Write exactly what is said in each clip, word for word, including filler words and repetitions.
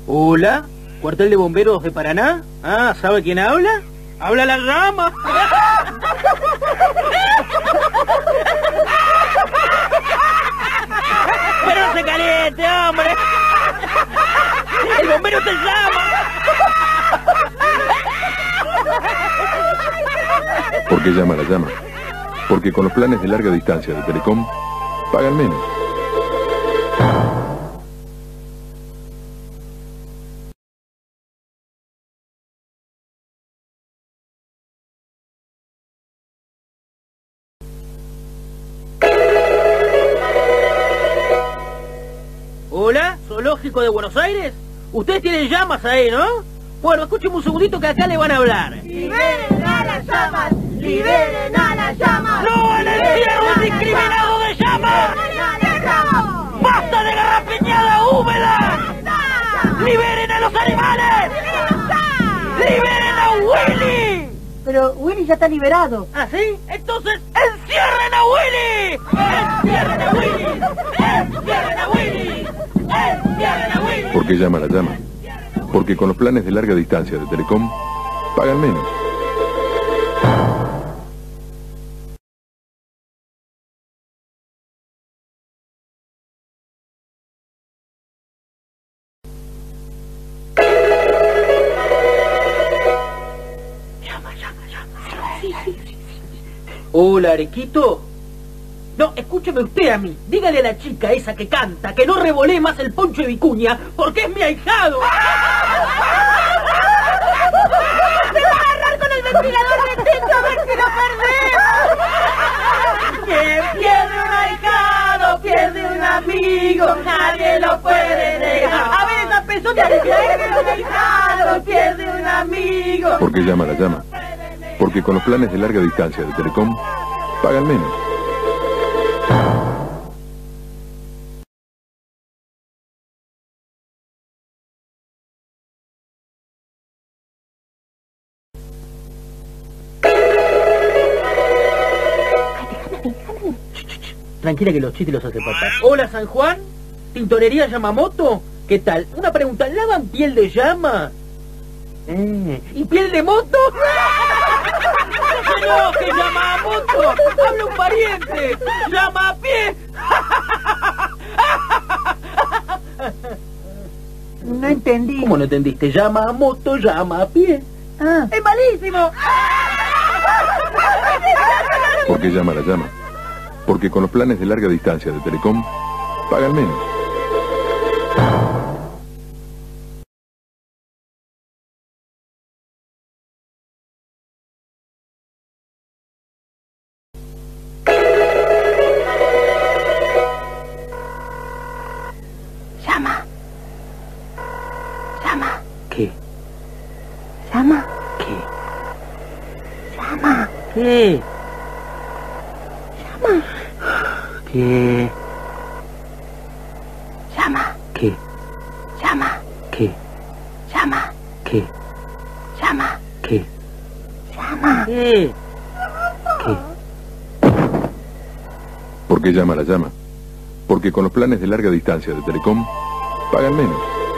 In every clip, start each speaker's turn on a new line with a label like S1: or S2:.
S1: Hola, cuartel de bomberos de Paraná. Ah, ¿sabe quién habla? ¡Habla la llama! ¡Pero no se caliente, hombre! ¡El bombero se llama!
S2: ¿Por qué llama la llama? Porque con los planes de larga distancia de Telecom, pagan menos.
S1: Hola, Zoológico de Buenos Aires. Ustedes tienen llamas ahí, ¿no? Bueno, escúcheme un segundito que acá le van a hablar.
S3: ¡Liberen a las llamas! ¡Liberen a las llamas!
S1: ¡No al encierro indiscriminado de llamas!
S3: ¡Liberen a las llamas!
S1: ¡Basta de garrapiñada húmeda! ¡Liberen a los animales! ¡Liberen a Willy!
S4: Pero Willy ya está liberado.
S1: ¿Ah, sí? Entonces, ¡encierren a Willy! ¡Encierren a Willy! ¡Encierren a Willy! ¡Encierren a Willy!
S2: ¿Por qué llama la llama? Porque con los planes de larga distancia de Telecom, pagan menos.
S1: Llama, llama, llama. Sí, sí, sí, sí. Hola, Arequito. No, escúcheme usted a mí. Dígale a la chica esa que canta que no revolé más el poncho de Vicuña porque es mi ahijado.
S3: ¡Se va a agarrar con el ventilador de techo a ver si lo perdemos!
S1: Quien pierde un ahijado, pierde un amigo, nadie lo puede negar. A ver esa persona que pierde un ahijado, pierde un amigo.
S2: ¿Por qué llama la llama? Porque con los planes de larga distancia de Telecom, pagan menos.
S1: Tranquila que los chistes los hace papá. Hola, San Juan. ¿Tintorería Yamamoto? ¿Qué tal? Una pregunta. ¿Lavan piel de llama? Eh, ¿Y piel de moto? ¡No, que Yamamoto! ¡Habla un pariente! ¡Llama a pie!
S4: No entendí.
S1: ¿Cómo no entendiste? Llama a moto, llama a pie.
S4: Ah.
S3: ¡Es malísimo!
S2: ¿Por qué llama la llama? Porque con los planes de larga distancia de Telecom, pagan menos.
S4: Llama. Llama.
S1: ¿Qué?
S4: Llama.
S1: ¿Qué?
S4: Llama.
S1: ¿Qué?
S4: Llama.
S1: ¿Qué?
S4: Llama.
S1: ¿Qué?
S4: Llama.
S1: ¿Qué?
S4: Llama.
S1: ¿Qué?
S4: Llama.
S1: ¿Qué?
S4: Llama.
S1: ¿Qué? ¿Qué?
S2: ¿Por qué llama la llama? Porque con los planes de larga distancia de Telecom, pagan menos.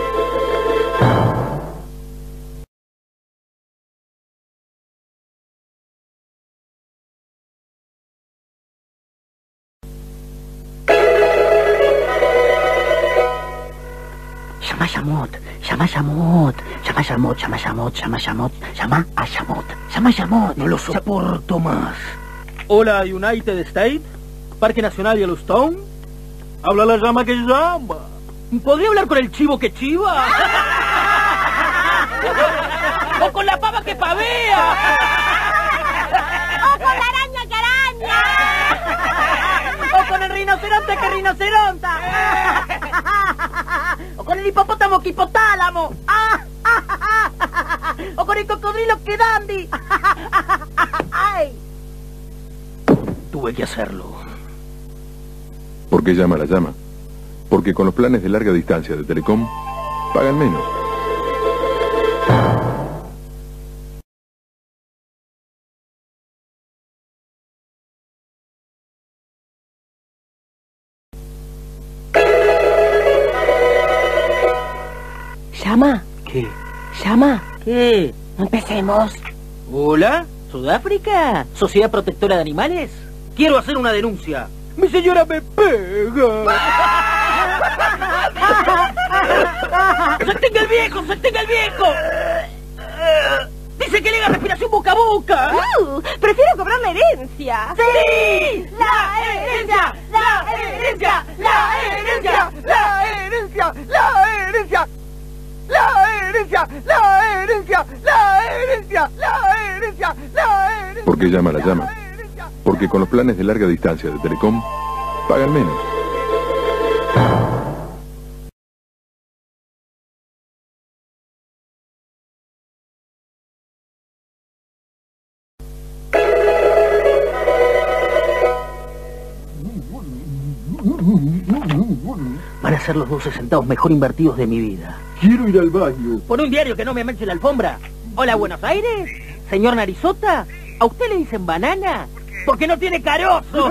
S1: Llama a Yamot, llama a Yamot, llama a Yamot, llama a Yamot, llama a Yamot, llama a Yamot, llama a Yamot. No lo soporto más. Hola, United States, Parque Nacional Yellowstone. Habla la llama que llama. ¿Podría hablar con el chivo que chiva? ¡O con la pava que pavea!
S3: ¡O con la araña que araña!
S4: O con el rinoceronte que rinoceronta. O con el hipopótamo que hipotálamo. O con el cocodrilo que dandy. Ay.
S1: Tuve que hacerlo.
S2: ¿Por qué llama la llama? Porque con los planes de larga distancia de Telecom, pagan menos.
S4: Llama,
S1: ¿Qué?
S4: llama.
S1: ¿Qué?
S4: Empecemos.
S1: ¿Hola? ¿Sudáfrica? ¿Sociedad Protectora de Animales? Quiero hacer una denuncia. ¡Mi señora me pega! ¡Sostenga el viejo! ¡Sostenga el viejo! ¡Dice que le haga respiración boca a boca!
S3: Uh, prefiero cobrar la herencia.
S1: ¡Sí!
S3: ¡La herencia! ¡La herencia! ¡La herencia!
S5: ¡La herencia! ¡La herencia! ¡La herencia! ¡La herencia! ¡La herencia! ¡La herencia! ¡La herencia!
S2: ¿Por qué llama la llama? Porque con los planes de larga distancia de Telecom, pagan menos.
S1: Van a ser los doce centavos mejor invertidos de mi vida.
S6: Quiero ir al baño.
S1: ¿Por un diario que no me manche la alfombra? Hola, Buenos Aires. Señor Narizota, ¿a usted le dicen banana? Porque no tiene carozo.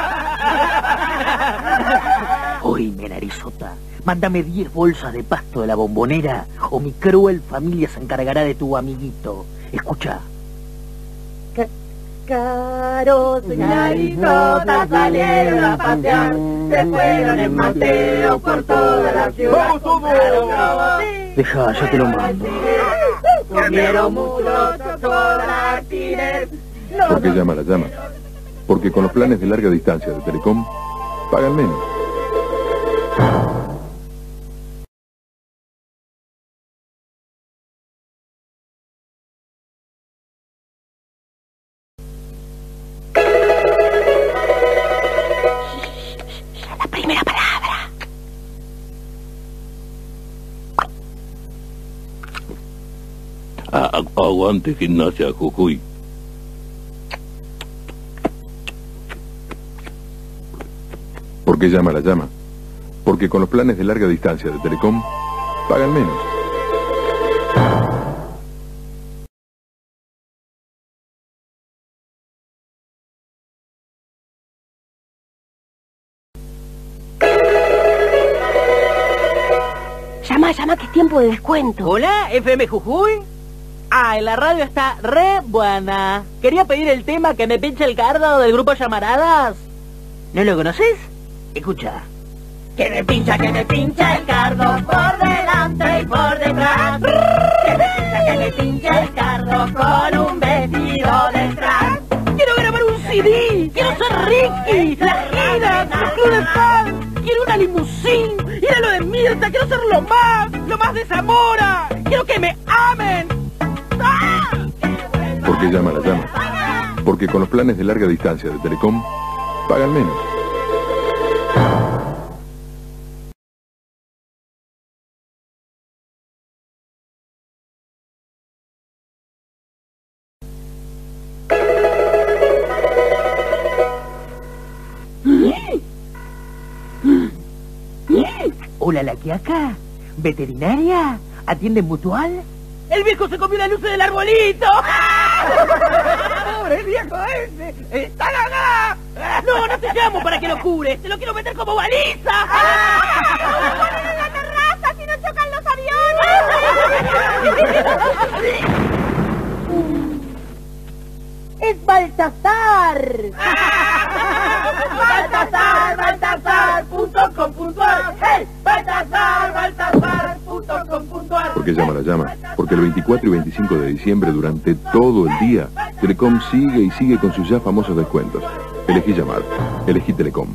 S1: Oíme, Narizota, mándame diez bolsas de pasto de la Bombonera o mi cruel familia se encargará de tu amiguito. Escucha.
S3: Carozo y Narizota salieron a pasear, se fueron en Mateo por toda la ciudad.
S5: ¡Vamos todos!
S1: Deja, ya te lo mando.
S3: Comieron mulos, chocolatiles.
S2: ¿Por qué llama la llama? Porque con los planes de larga distancia de Telecom, pagan menos.
S4: La primera palabra.
S6: A- aguante Gimnasia Jujuy.
S2: ¿Por qué llama la llama? Porque con los planes de larga distancia de Telecom, pagan menos.
S4: Llama, llama, que es tiempo de descuento.
S1: Hola, F M Jujuy. Ah, en la radio está re buena. Quería pedir el tema que me pinche el cardo del grupo Llamaradas. ¿No lo conoces? Escucha.
S3: Que me pincha, que me pincha el cardo por delante y por detrás. Que me pincha, que me pincha el cardo con un vestido detrás.
S1: Quiero grabar un C D. Quiero ser Ricky. La gira, el club de fans. Quiero una limusín. Ir a lo de Mirta. Quiero ser lo más. Lo más de Zamora. Quiero que me amen. ¡Ah!
S2: ¿Por qué llama la llama? Porque con los planes de larga distancia de Telecom, pagan menos.
S1: Hola, la que acá. ¿Veterinaria? ¿Atiende mutual? ¡El viejo se comió la luz del arbolito!
S5: ¡Pobre viejo ese! ¡Está acá!
S1: No, no te llamo para que lo cures. Te lo quiero meter como baliza.
S3: ¡Ponen en la terraza si no chocan los aviones! ¡Es Baltasar!
S5: Baltasar, Baltasar punto com punto ar. ¡Hey! Baltasar, Baltasar punto com punto ar.
S2: ¿Por qué llama la llama? Porque el veinticuatro y veinticinco de diciembre, durante todo el día, Telecom sigue y sigue con sus ya famosos descuentos. Elegí llamar. Elegí Telecom.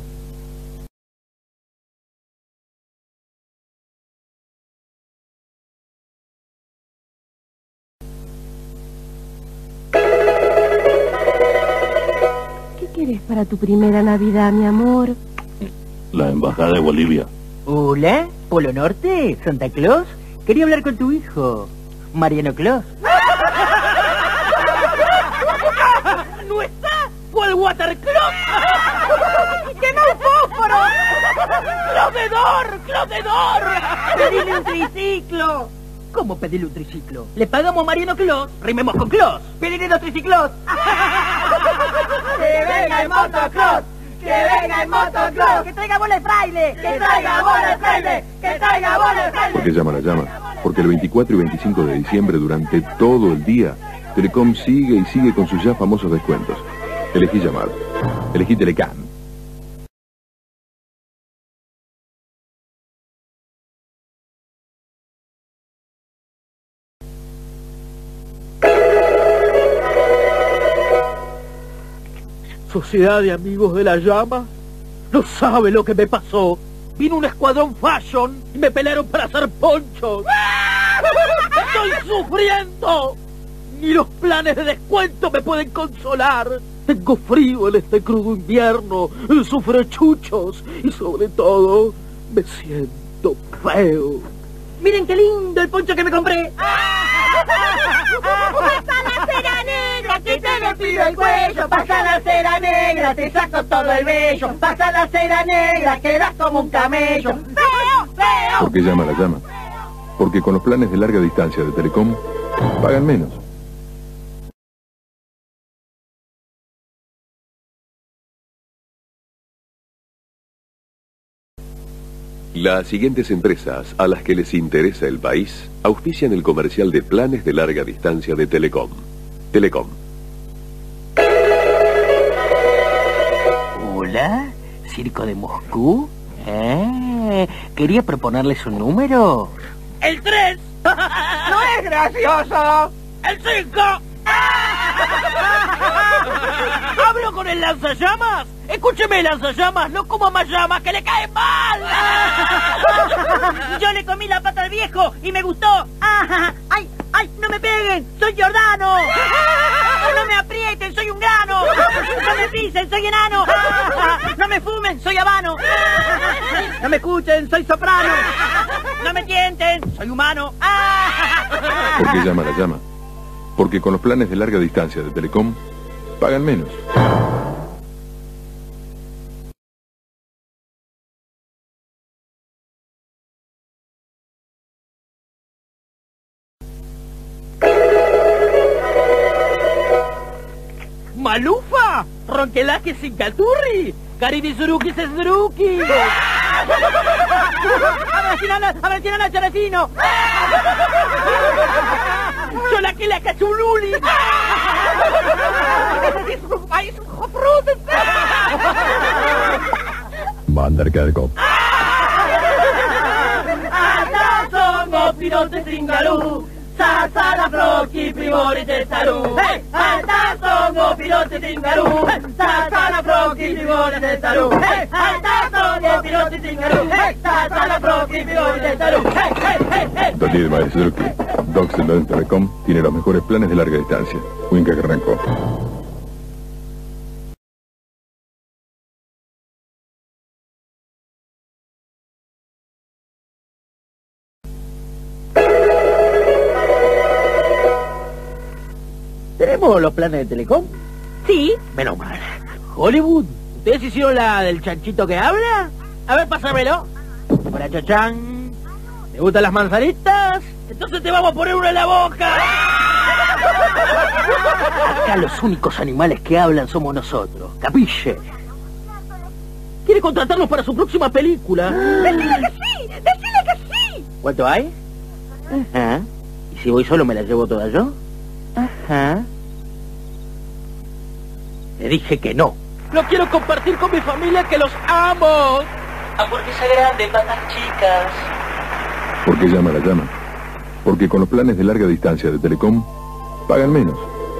S4: ¿Qué quieres para tu primera Navidad, mi amor?
S6: La Embajada de Bolivia.
S1: Hola, Polo Norte, Santa Claus. Quería hablar con tu hijo, Mariano Claus. ¿No está? ¿Fue el Water Claus? ¡Quemó el fósforo! ¡Claus de Dor! ¡Claus de Dor! ¡Pedile un triciclo! ¿Cómo pedirle un triciclo? Le pagamos a Mariano Claus, rimemos con Claus. ¡Pedile dos triciclos!
S5: ¡Que venga el motocross! ¡Que venga el motocross!
S3: ¡Que traiga bola de fraile!
S5: ¡Que traiga bola de fraile! ¡Que traiga bola de fraile!
S2: ¿Por qué llama la llama? Porque el veinticuatro y veinticinco de diciembre, durante todo el día, Telecom sigue y sigue con sus ya famosos descuentos. Elegí llamar. Elegí Telecom.
S1: Sociedad de Amigos de la Llama, no sabe lo que me pasó. Vino un escuadrón fashion y me pelearon para hacer ponchos. ¡Estoy sufriendo! Ni los planes de descuento me pueden consolar. Tengo frío en este crudo invierno, sufro chuchos y sobre todo me siento feo.
S4: Miren qué lindo el poncho que me compré.
S3: Pasa la cera negra, que te le pido el cuello. Pasa la cera negra, te saco todo el vello. Pasa la cera negra, quedas como un camello. ¡Feo, feo!
S2: ¿Por qué llama la llama? Porque con los planes de larga distancia de Telecom, pagan menos.
S7: Las siguientes empresas a las que les interesa el país auspician el comercial de planes de larga distancia de Telecom. Telecom.
S1: Hola, Circo de Moscú. ¿Eh? ¿Quería proponerles un número? ¡El tres!
S5: ¡No es gracioso!
S1: ¡El cinco! ¿Hablo con el lanzallamas? Escúcheme, lanzallamas, no como más llamas, que le cae mal.
S4: Yo le comí la pata al viejo y me gustó. Ah, ¡ay, ay! ¡No me peguen! ¡Soy Giordano! ¡No me aprieten! ¡Soy un grano! ¡No me pisen! ¡Soy enano! ¡No me fumen! ¡Soy habano! ¡No me escuchen! ¡Soy soprano! ¡No me tienten! ¡Soy humano!
S2: ¿Por qué llama la llama? Porque con los planes de larga distancia de Telecom, pagan menos.
S1: ¡Malufa! ¡Ronquelaje sin caturri! ¡Caribizuruki sesruki!
S4: ¡Abracinana, abracinana, charecino!
S1: ¡Cholaquila cachululi!
S2: Bandarkerkop.
S3: Somos pilotes tringalú, sasala proki primori de salud. Alta somos pilotes tringalú, sasala proki primori de salud. Alta somos pilotes tringalú, sasala proki primori de salud.
S2: Daniel Maestruki, Doxel Telecom tiene los mejores planes de larga distancia. Winca que arrancó.
S1: ¿Tenemos los planes de Telecom?
S4: Sí.
S1: Menos mal. Hollywood, ¿ustedes hicieron la del chanchito que habla? A ver, pásamelo. Hola, chachán. ¿Te gustan las manzanitas? Entonces te vamos a poner una en la boca. Acá los únicos animales que hablan somos nosotros. ¿Capille? ¿Quiere contratarnos para su próxima película?
S4: ¡Decile que sí! ¡Decile que sí!
S1: ¿Cuánto hay? Ajá. ¿Y si voy solo me la llevo toda yo? Ajá. Le dije que no. Lo quiero compartir con mi familia, que los amo. Hamburguesa grande, patas chicas.
S2: ¿Por qué llama la llama? Porque con los planes de larga distancia de Telecom, pagan menos.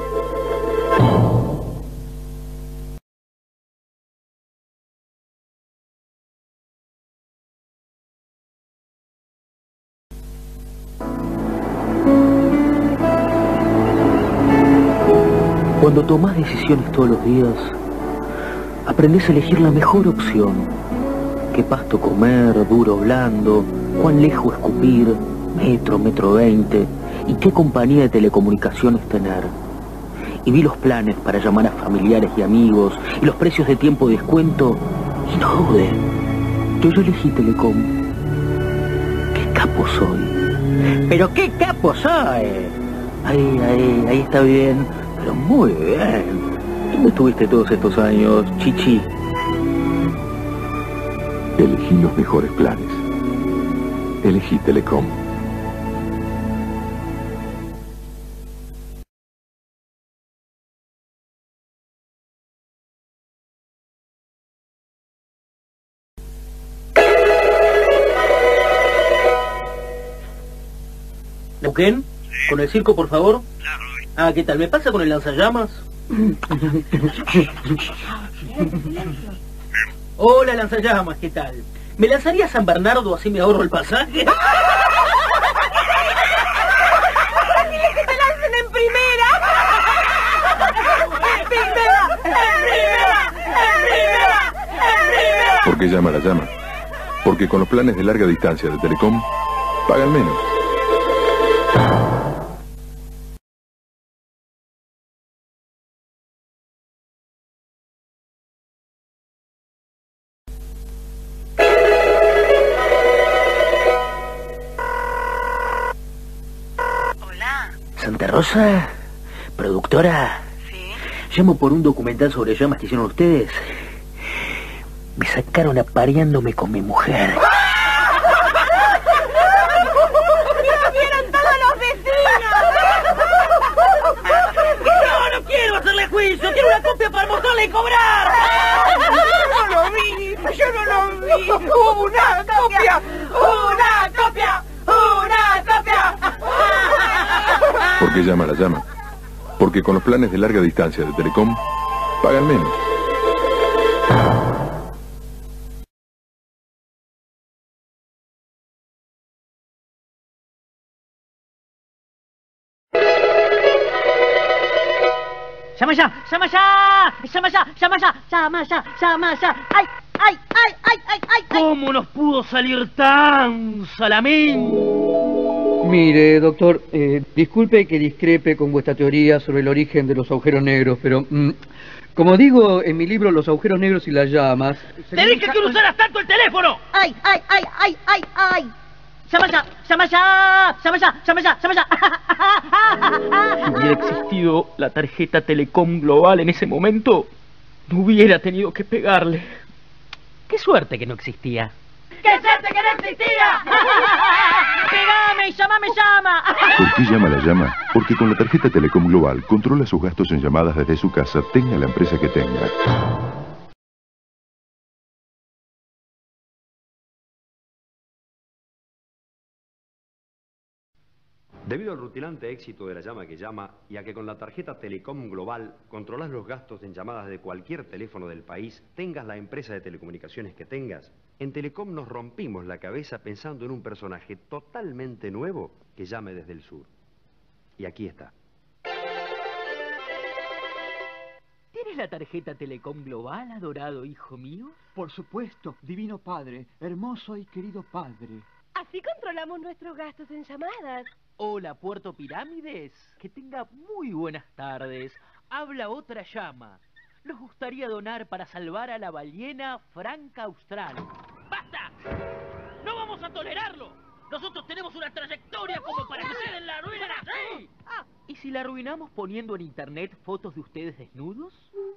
S1: Cuando tomás decisiones todos los días, aprendés a elegir la mejor opción. Qué pasto comer, duro o blando, cuán lejos escupir, metro, metro veinte, y qué compañía de telecomunicaciones tener. Y vi los planes para llamar a familiares y amigos, y los precios de tiempo de descuento, y no dudé. Yo ya elegí Telecom. ¡Qué capo soy! ¡Pero qué capo soy! Ahí, ahí, ahí está bien. Pero muy bien. ¿Dónde estuviste todos estos años, Chichi?
S2: Elegí los mejores planes. Elegí Telecom.
S1: ¿Neuquén? ¿Con el circo, por favor? Ah, ¿qué tal? ¿Me pasa con el lanzallamas? Hola, lanzallamas, ¿qué tal? ¿Me lanzaría a San Bernardo así me ahorro el pasaje?
S4: ¡Dile que te lancen en primera! ¡En primera! ¡En primera! ¡En primera! ¡En primera!
S2: ¿Por qué llama la llama? Porque con los planes de larga distancia de Telecom, pagan menos.
S1: Santa Rosa, productora.
S4: ¿Sí?
S1: Llamo por un documental sobre llamas que hicieron ustedes. Me sacaron apareándome con mi mujer.
S4: ¡Lo vieron todos los vecinos!
S1: No, no quiero hacerle juicio. Quiero una copia para mostrarle y cobrar.
S5: Yo no lo vi, yo no lo vi. ¡Una copia! ¡Una copia! ¡Una copia!
S2: ¿Por qué llama la llama? Porque con los planes de larga distancia de Telecom, pagan menos.
S4: ¡Llama ya! ¡Llama ya! ¡Llama ya! ¡Llama ya! ¡Llama ya! ¡Llama ya! ¡Ay! ¡Ay! ¡Ay! ¡Ay! ¡Ay! ¡Ay!
S1: ¿Cómo nos pudo salir tan salamín?
S8: Mire, doctor, eh, disculpe que discrepe con vuestra teoría sobre el origen de los agujeros negros, pero mm, como digo en mi libro Los agujeros negros y las llamas...
S1: ¡Te dije que no usaras tanto el teléfono!
S4: ¡Ay! ¡Ay! ¡Ay! ¡Ay! ¡Ay! ¡Ay! ¡Llama ya! ¡Llama ya! ¡Llama ya! ¡Llama ya! ¡Llama ya!
S9: Si hubiera existido la tarjeta Telecom Global en ese momento, no hubiera tenido que pegarle. Qué suerte que no existía.
S4: ¡Qué suerte que no existía! ¡Pegame y llamame llama!
S2: ¿Por qué llama la llama? Porque con la tarjeta Telecom Global controla sus gastos en llamadas desde su casa, tenga la empresa que tenga.
S10: Debido al rutilante éxito de la llama que llama y a que con la tarjeta Telecom Global controlas los gastos en llamadas de cualquier teléfono del país, tengas la empresa de telecomunicaciones que tengas, en Telecom nos rompimos la cabeza pensando en un personaje totalmente nuevo que llame desde el sur. Y aquí está.
S9: ¿Tienes la tarjeta Telecom Global, adorado hijo mío?
S11: Por supuesto, divino padre, hermoso y querido padre.
S12: Así controlamos nuestros gastos en llamadas.
S9: Hola, Puerto Pirámides. Que tenga muy buenas tardes. Habla otra llama. Nos gustaría donar para salvar a la ballena franca austral. ¡Basta! ¡No vamos a tolerarlo! Nosotros tenemos una trayectoria como para que ustedes la arruinen así. Ah, ¿y si la arruinamos poniendo en internet fotos de ustedes desnudos?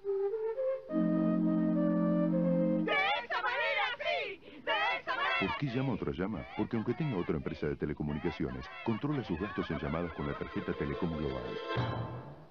S2: ¿Por qué llama otra llama? Porque aunque tenga otra empresa de telecomunicaciones, controla sus gastos en llamadas con la tarjeta Telecom Global.